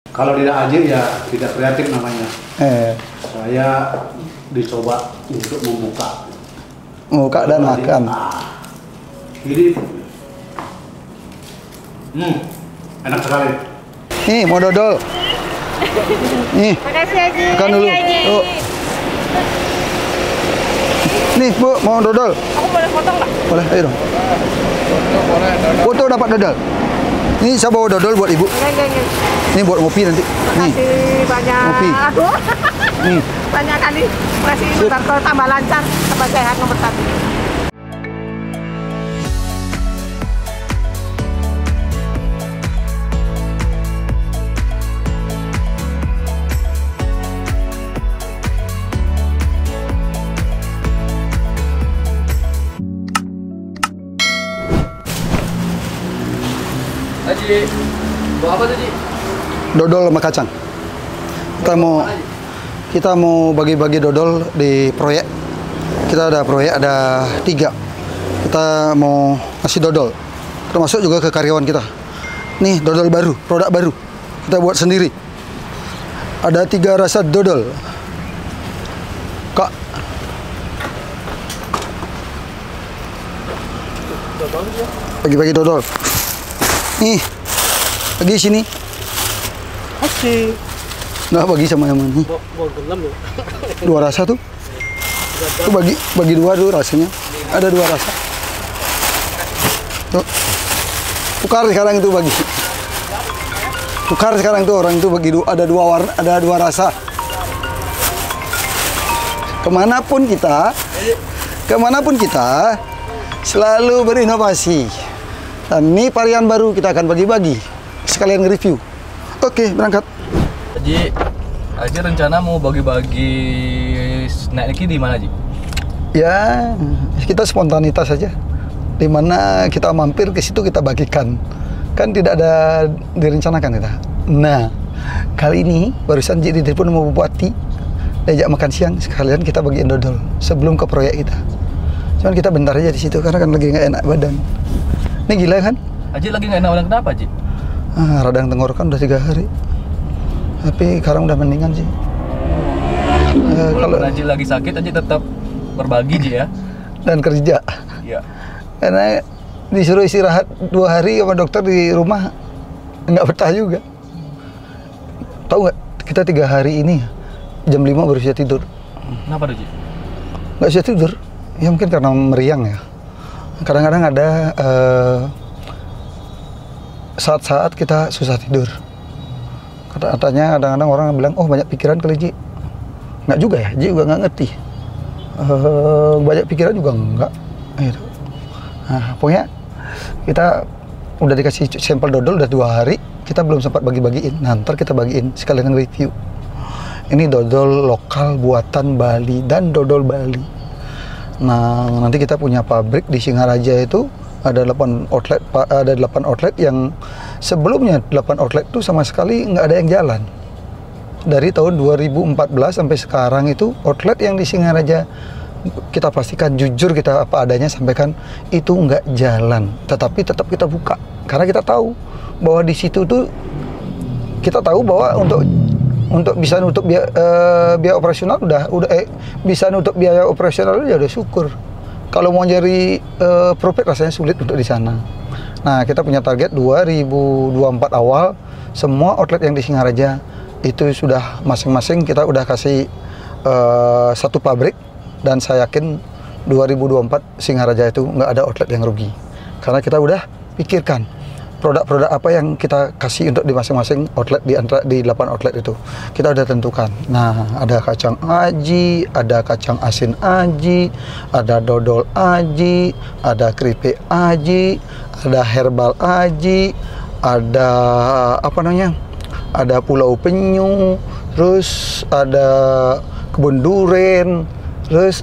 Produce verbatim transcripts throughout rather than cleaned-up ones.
Kalau tidak ajib ya tidak kreatif namanya. Eh. Saya dicoba untuk membuka. Membuka dan makan. Nah, ini, hmm, enak sekali. Nih mau dodol. Nih. Makasih Haji. Makan dulu. Yuk. Nih Bu, mau dodol? Aku boleh potong nggak? Boleh, ayo dong. Foto dapat dodol. Ini saya bawa dodol buat Ibu. Enggak, enggak, enggak. Ini buat ngopi nanti. Nih. Makasih banyak. Ngopi. Nih. Banyak kali. Makasih bentar kalau tambah lancar, tambah sehat nomor satu. Haji, bawa apa tuh Ji? Dodol sama kacang. Kita mau kita mau bagi-bagi dodol di proyek. Kita ada proyek ada tiga. Kita mau ngasih dodol. Termasuk juga ke karyawan kita. Nih dodol baru, produk baru. Kita buat sendiri. Ada tiga rasa dodol. Kak. Bagi-bagi dodol. Nih, bagi sini. Haji. Nggak bagi sama yang mana? Dua rasa tuh. Tuh bagi bagi dua tuh rasanya. Ada dua rasa. Tuh. Tukar sekarang itu bagi. Tukar sekarang itu orang itu bagi dua, ada dua warna, ada dua rasa. Kemanapun kita, kemanapun kita selalu berinovasi. Dan ini varian baru kita akan bagi-bagi, sekalian nge-review. Oke, berangkat. Haji, Haji rencana mau bagi-bagi snack ini di mana Ji? Ya, kita spontanitas saja. Di mana kita mampir ke situ kita bagikan. Kan tidak ada direncanakan kita. Nah, kali ini barusan Ji ditelepon sama Bupati, diajak makan siang, sekalian kita bagiin dodol sebelum ke proyek kita. Cuman kita bentar aja di situ karena kan lagi nggak enak badan. Ini gila kan? Haji lagi nggak enak badan kenapa Ji? Ah, radang tenggorokan udah tiga hari. Tapi sekarang udah mendingan sih. Eh, kalau Haji lagi sakit, Haji tetap berbagi Ji ya. Dan kerja. Iya. Karena disuruh istirahat dua hari sama dokter di rumah nggak betah juga. Tahu nggak? Kita tiga hari ini jam lima baru bisa tidur. Kenapa tuh Ji? Nggak bisa tidur. Ya mungkin karena meriang ya. Kadang-kadang ada uh, saat-saat kita susah tidur. Katanya kadang-kadang orang bilang, oh banyak pikiran kali Ji. Nggak juga ya, Ji juga nggak ngerti. Uh, banyak pikiran juga enggak. Gitu. Nah, pokoknya kita udah dikasih sampel dodol udah dua hari, kita belum sempat bagi-bagiin. Nah, ntar kita bagiin sekalian review. Ini dodol lokal buatan Bali dan dodol Bali. Nah, nanti kita punya pabrik di Singaraja itu ada delapan outlet, ada delapan outlet yang sebelumnya delapan outlet itu sama sekali nggak ada yang jalan. Dari tahun dua ribu empat belas sampai sekarang itu outlet yang di Singaraja kita pastikan jujur kita apa adanya sampaikan itu nggak jalan. Tetapi tetap kita buka karena kita tahu bahwa di situ tuh kita tahu bahwa untuk untuk bisa nutup biaya, uh, biaya operasional udah udah eh, bisa nutup biaya operasional ya udah syukur. Kalau mau nyari uh, profit rasanya sulit untuk di sana. Nah, kita punya target dua ribu dua puluh empat awal semua outlet yang di Singaraja itu sudah masing-masing kita udah kasih uh, satu pabrik dan saya yakin dua ribu dua puluh empat Singaraja itu nggak ada outlet yang rugi. Karena kita udah pikirkan produk-produk apa yang kita kasih untuk di masing-masing outlet di antara di delapan outlet itu kita udah tentukan. Nah, ada kacang aji, ada kacang asin aji, ada dodol aji, ada keripik aji, ada herbal aji, ada apa namanya, ada pulau penyu, terus ada kebun duren, terus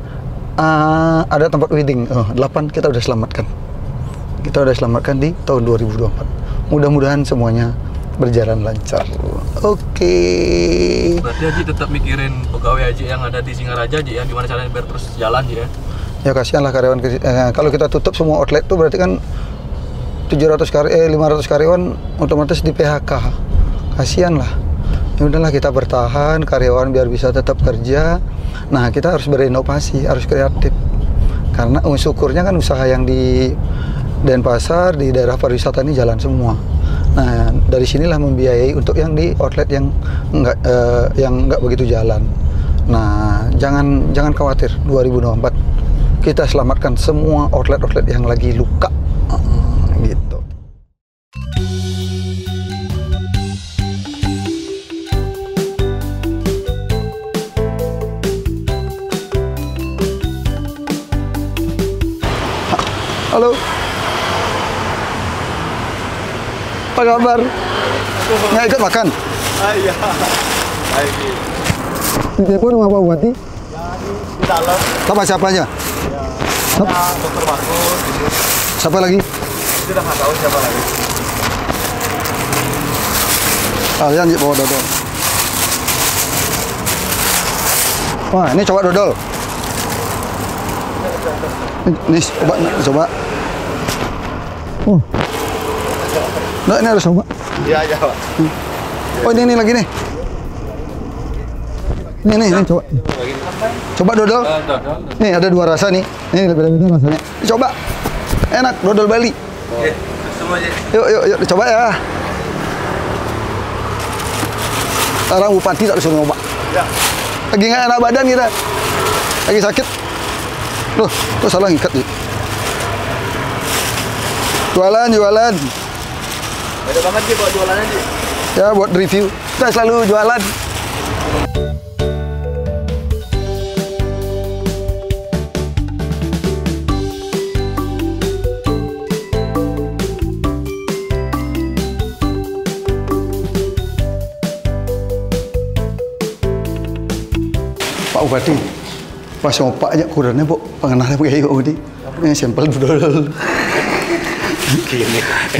uh, ada tempat wedding. Oh, delapan kita udah selamatkan. Kita udah selamatkan di tahun dua ribu dua puluh empat. Mudah-mudahan semuanya berjalan lancar. Oke. Okay. Berarti Haji tetap mikirin pegawai Haji yang ada di Singaraja Haji ya, gimana caranya biar terus jalan Haji ya? Ya kasihan lah karyawan. Eh, kalau kita tutup semua outlet tuh berarti kan tujuh ratus karyawan, eh, lima ratus karyawan otomatis di P H K. kasihan lah. Ya udahlah, kita bertahan, karyawan biar bisa tetap kerja. Nah, kita harus berinovasi, harus kreatif. Karena oh, syukurnya kan usaha yang di Denpasar, di daerah pariwisata ini jalan semua. Nah, dari sinilah membiayai untuk yang di outlet yang enggak eh, yang enggak begitu jalan. Nah, jangan jangan khawatir, dua ribu dua puluh empat kita selamatkan semua outlet-outlet yang lagi luka. Hmm, gitu. Halo. Apa kabar? Nggak ikut makan? Ah, iya. Baik. Di telepon sama Pak Bupati? Di dalam. Sama siapanya? Ya. Dokter Bagus. Siapa lagi? Itu udah nggak tahu siapa lagi. Kalian di bawa dodol. Wah, ini coba dodol. Ini coba, coba. Oh. Nah, ini harus coba. Iya, iya, Pak. Oh, ini, ini lagi nih. Ini, nih, ini coba. Coba dodol. Uh, dodol. Nih, ada dua rasa nih. Ini beda-beda rasanya. Coba. Enak, dodol Bali. Oke, semua aja. Yuk, yuk, yuk, coba ya. Sekarang Bupati tak disuruh nyoba. Ya. Lagi nggak enak badan kita. Lagi sakit. Loh, kok salah ngikat nih? Jualan, jualan. Beda banget sih buat jualannya sih. Ya, buat review. Kita selalu jualan. Pak Bupati, pas ngopak aja kurangnya, Bu. Pengenalnya Bu Yayu ini. Ini sampel dodol. Gini,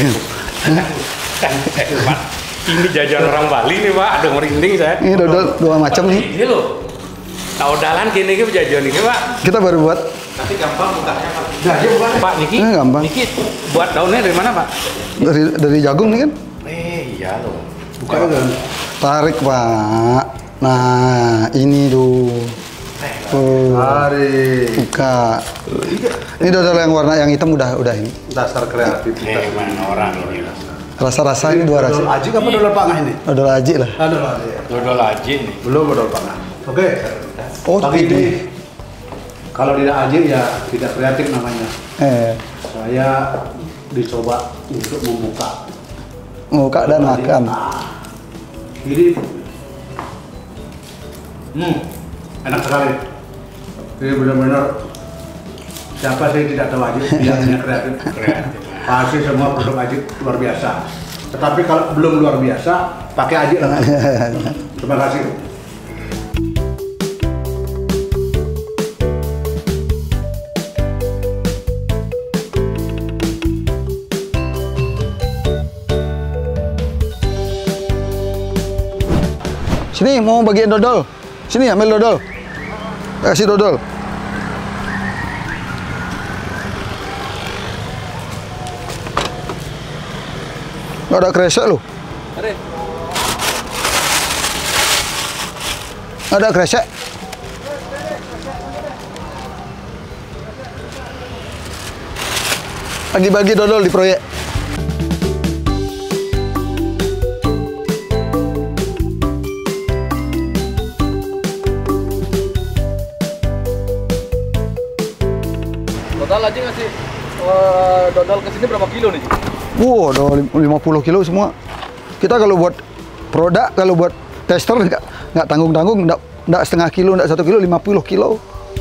Pak, ini jajan orang Bali nih Pak, ada merinding saya. Ini dodol dua macam nih. Ini loh, tahu dalan gini ke jajan ini Pak. Kita baru buat. Tapi gampang bukanya Pak. Jadi bukan Pak Niki. Ini gampang. Niki buat daunnya dari mana Pak? Dari dari jagung nih kan? Eh iya loh. Buka kan? Tarik Pak. Nah, ini tuh. Oh, Tarik. buka. Ini dodol yang warna yang hitam udah udah ini. Dasar kreatif Eh kita. mana orang ini? Rasa-rasa ini dua Dodol rasa. aji apa dodol pangah ini? Dodol aji lah. Ah, dodol aji. Dodol aja nih. Belum dodol pangah. Oke. Oh, Pagi ini. ini kalau tidak aji ya tidak kreatif namanya. Eh, Saya dicoba untuk membuka. muka dan makan. Nah, ini hmm, enak sekali. Ini benar-benar siapa sih tidak tahu aji yang punya kreatif. Kreatif. Pasti semua produk aji luar biasa. Tetapi kalau belum luar biasa, pakai aji lah. Terima kasih. Sini mau bagian dodol. Sini ambil dodol. Kasih dodol. Nggak ada kresek loh. Ada. Nggak ada kresek. Lagi bagi dodol di proyek. Total aja ngasih uh, dodol ke sini berapa kilo nih? Wow, ada lima puluh kilo semua. Kita kalau buat produk, kalau buat tester nggak nggak tanggung-tanggung, nggak nggak setengah kilo, nggak satu kilo, lima puluh kilo.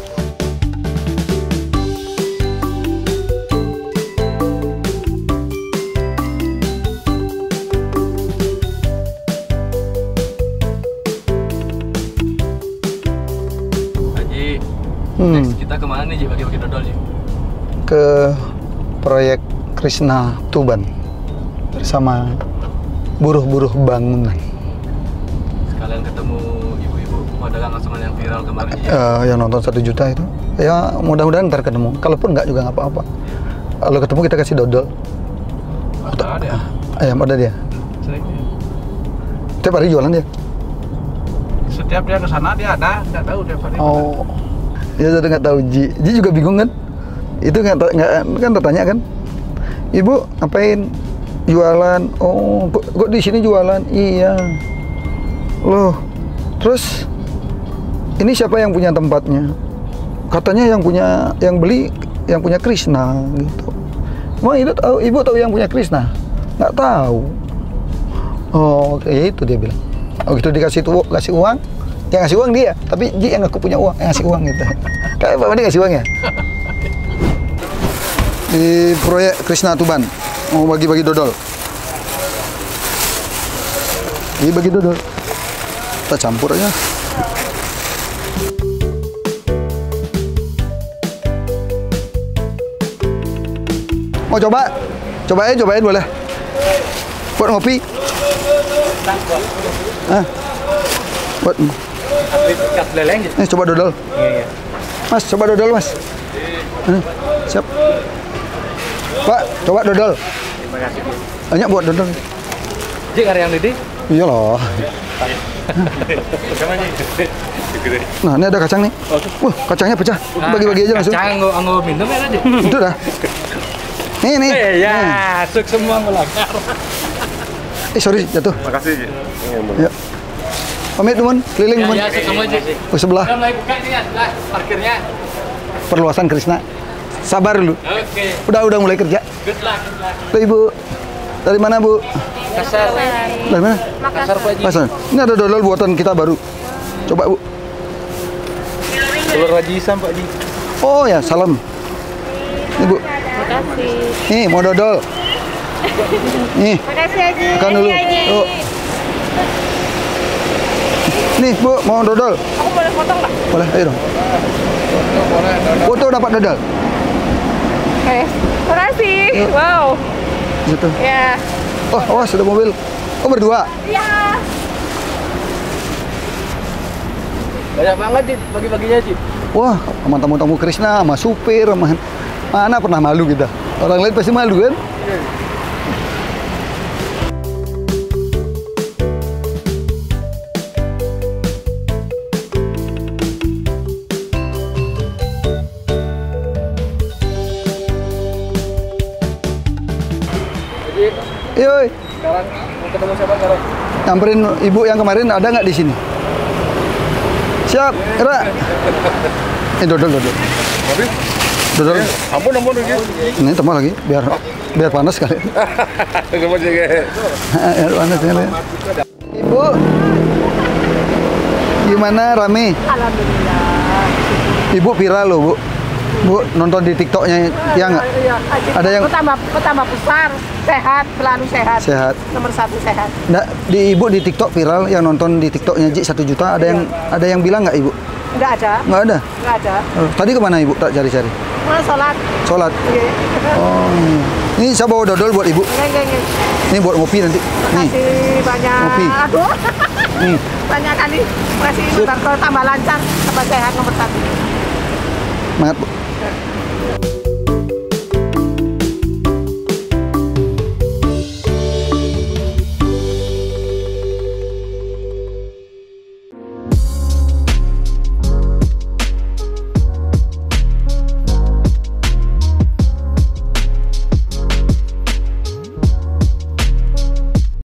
Haji, Hmm. next kita kemana nih Ji bagi-bagi dodol Ji? Ke proyek Krishna Tuban bersama buruh-buruh bangunan. Sekalian ketemu ibu-ibu pedagang asongan yang viral kemarin Ji. Eh, yang nonton satu juta itu, ya mudah-mudahan ntar ketemu. Kalaupun nggak juga nggak apa-apa. Kalau ketemu kita kasih dodol. Ada ada ya? Ayam ada dia. Sering. Tiap hari jualan dia? Setiap dia ke sana dia ada, nggak tahu tiap hari. Oh, ya jadi nggak tahu Ji. Ji juga bingung kan? Itu nggak nggak kan tertanya kan? Ibu ngapain? Jualan. Oh, kok, kok di sini jualan? Iya. Loh, terus ini siapa yang punya tempatnya? Katanya yang punya, yang beli, yang punya Krishna gitu. Emang ibu tahu, ibu tahu yang punya Krishna? Nggak tahu. Oh, kayak itu dia bilang. Oh gitu dikasih tuh, kasih uang. Yang ngasih uang dia, tapi Ji yang aku punya uang, yang ngasih uang gitu. Kayak Pak Mandi ngasih uang ya? Di proyek Krishna Tuban mau bagi-bagi dodol. Ini bagi dodol. Kita campur aja. Mau coba? Cobain, cobain boleh. Buat ngopi. Ah. Buat. Ikat leleng gitu. Nih coba dodol. Iya, iya. Mas, coba dodol, Mas. Ini, siap. Pak, coba dodol. Terima kasih. Banyak buat dodol. Ji karya yang Didi. Iya loh. Nah, ini ada kacang nih. Wah, kacangnya pecah. Bagi-bagi aja langsung. Kacang anggo anggo minum ya tadi. Itu dah. Nih, nih. Eh ya, Nih. suk semua melanggar. Eh, sorry, jatuh. Makasih, Ji. Ya. Pamit, teman. Keliling, teman. Ya, suk semua Ji. Ke sebelah. Udah mulai buka nih ya, lah, parkirnya. Perluasan Krishna. Sabar dulu. Oke. Udah, udah mulai kerja. Good luck, good luck. Tuh, Ibu. Dari mana, Bu? Kasar. Dari mana? Kasar Pak Ji. Pasar. Ini ada dodol buatan kita baru. Coba, Bu. Telur rajisan Pak Ji. Oh ya, salam. Nih, Bu. Makasih. Nih, mau dodol. Nih, Makasih Haji. makan dulu. Yuk. Nih, Bu, mau dodol? Aku boleh foto nggak? Boleh, ayo dong. Foto dapat dodol. Oke. Makasih. Yuk. Wow. Gitu. Ya. Oh, awas ada mobil. Oh, berdua. Iya. Banyak banget Ji, bagi-baginya Ji. Wah, sama tamu-tamu Krishna, sama supir, sama mana pernah malu kita. Orang lain pasti malu kan? Yoi, Sekarang mau ketemu siapa sekarang? nyamperin ibu yang kemarin ada nggak di sini? Siap, Era. Ini dodol, dodol. Dodol. Ampun, ampun, Ji. Ini tambah lagi, biar biar panas kali. Coba juga. Biar panas kali. Ibu, gimana rame? Alhamdulillah. Ibu viral loh, Bu. Bu, nonton di TikToknya ya nggak? Iya, Ada yang- pertama pertama besar, sehat, selalu sehat. Sehat. Nomor satu sehat. Nggak, di ibu di TikTok viral yang nonton di TikToknya Ji satu juta. Ada yang ada yang bilang nggak ibu? Enggak ada, Nggak ada. enggak ada. Oh, tadi kemana ibu? Tak cari-cari. Mau sholat. Sholat. Iya. Oh, ini saya bawa dodol buat ibu. Nggak, nggak, nggak. Ini buat ngopi nanti. Nih, Makasih banyak. Kopi. Aduh. nih. Banyak kali. Makasih Sip. Ibu Tarto tambah lancar, tambah sehat nomor satu. Semangat, Bu.